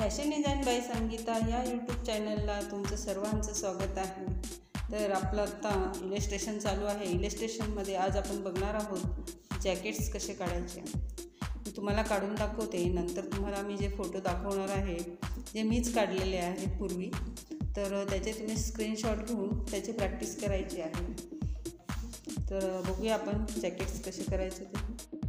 Fashion design bye Sangeeta या YouTube चॅनलला तुमचं सर्वांचं स्वागत आहे। तर आपलं आत्ता इलस्ट्रेशन चालू आहे। इलस्ट्रेशनमध्ये आज आपण बघणार आहोत जॅकेट्स कसे काढायचे। मी तुम्हाला काढून दाखवते, नंतर तुम्हाला मी जे फोटो दाखवणार आहे जे मीच काढलेले आहेत पूर्वी, तर त्याचे तुम्ही स्क्रीनशॉट घेऊन त्याची प्रॅक्टिस करायची आहे। तर बघूया आपण जॅकेट्स कसे करायचे ते।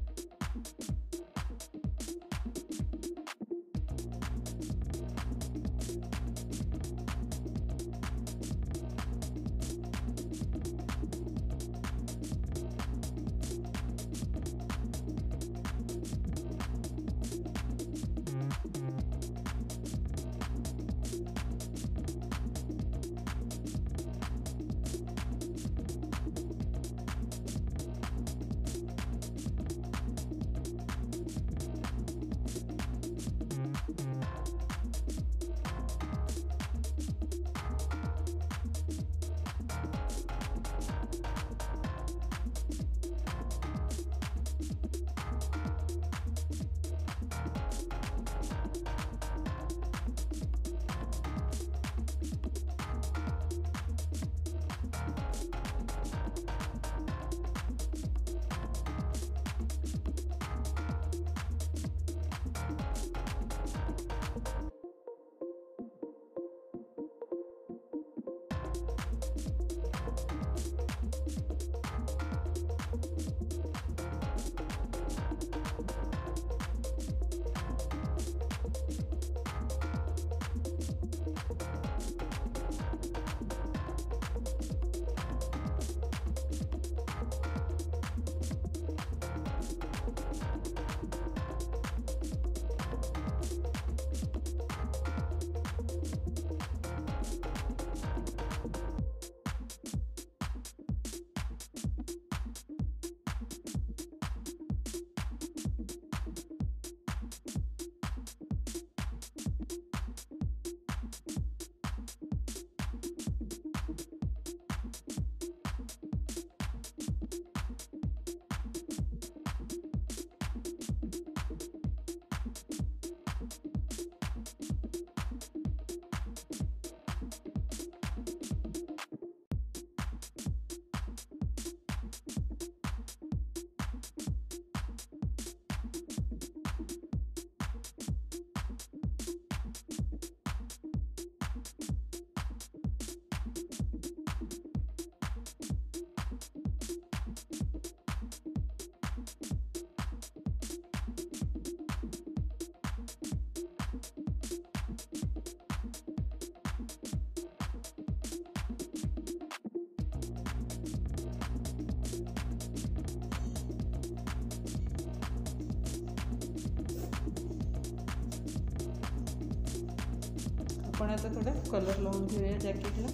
आपण आता थोडा कलर लावून घेऊया जॅकेटला।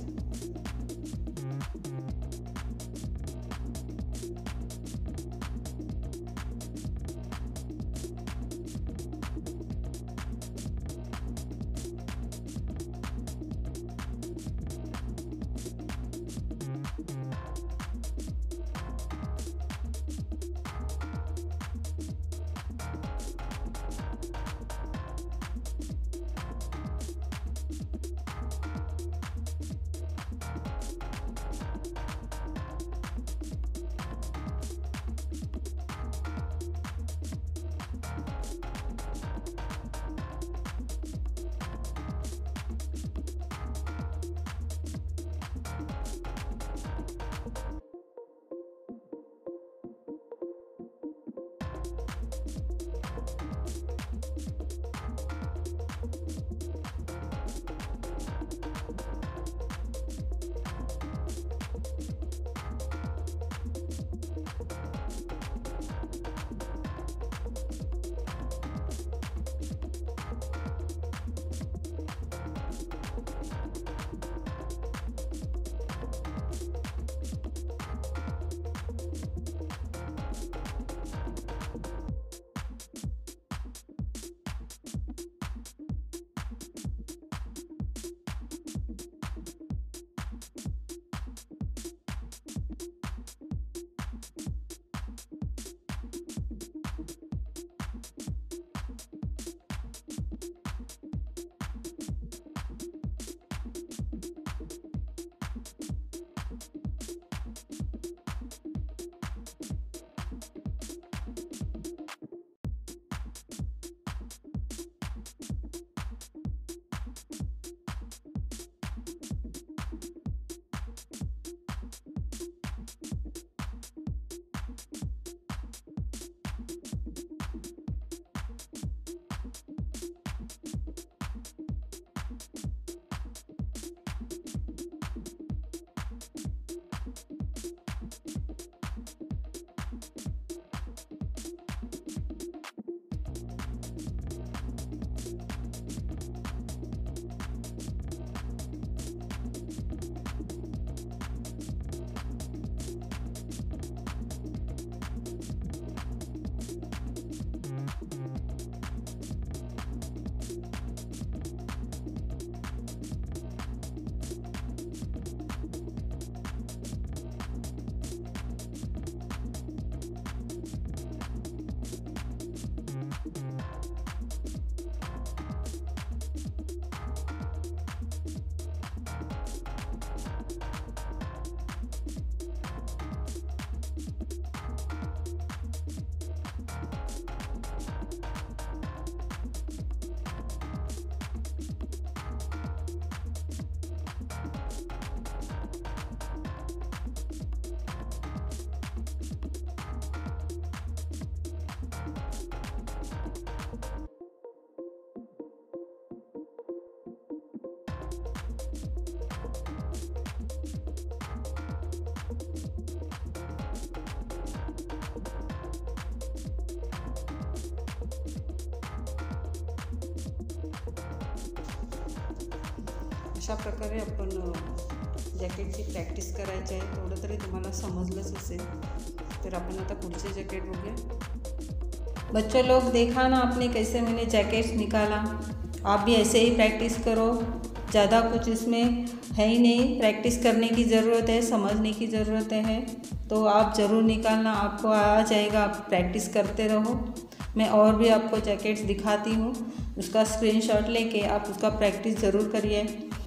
अशा प्रकारे आपण जॅकेटची प्रॅक्टिस करायची आहे. थोडं तरी तुम्हाला समजलंच असेल. तर आपण आता पुढचे जॅकेट बघूया. बच्चों लोग देखा ना आपने कैसे मैंने जैकेट्स निकाला. आप भी ऐसे ही प्रैक्टिस करो. ज़्यादा कुछ इसमें है ही नहीं, प्रैक्टिस करने की ज़रूरत है, समझने की ज़रूरत है. तो आप ज़रूर निकालना, आपको आ जाएगा. आप प्रैक्टिस करते रहो. मैं और भी आपको जैकेट्स दिखाती हूँ, उसका स्क्रीनशॉट लेके आप उसका प्रैक्टिस ज़रूर करिए.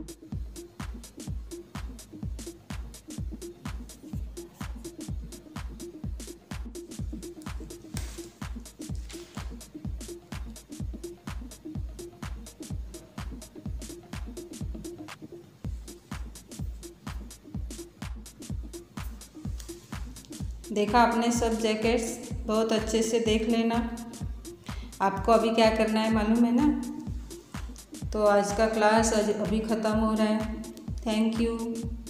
देखा आपने सब जैकेट्स, बहुत अच्छे से देख लेना. आपको अभी क्या करना है मालूम है ना. तो आज का क्लास अभी ख़त्म हो रहा है. Thank you.